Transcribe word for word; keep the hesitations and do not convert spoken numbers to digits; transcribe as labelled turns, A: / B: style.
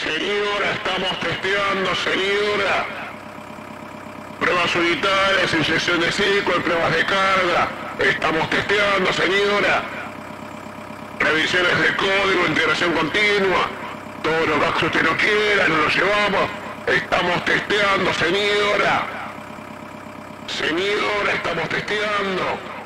A: Señora, estamos testeando, señora. Pruebas unitarias, inyección de ciclo, pruebas de carga. Estamos testeando, señora. Revisiones de código, integración continua. Todos los bugs que usted no quiera, nos los llevamos. Estamos testeando, señora. Señora, estamos testeando.